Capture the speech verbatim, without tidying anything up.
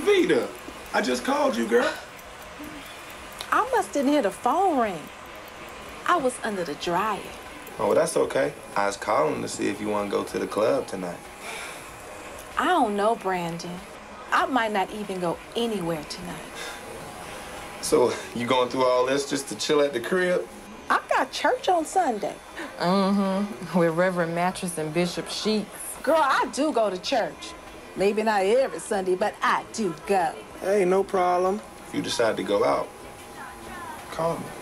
Vita, I just called you, girl. I must didn't hear the phone ring. I was under the dryer. Oh, well, that's okay. I was calling to see if you want to go to the club tonight. I don't know, Brandon. I might not even go anywhere tonight. So, you going through all this just to chill at the crib? I got church on Sunday. Mm-hmm. With Reverend Mattress and Bishop Sheets. Girl, I do go to church. Maybe not every Sunday, but I do go. Hey, no problem. If you decide to go out, call me.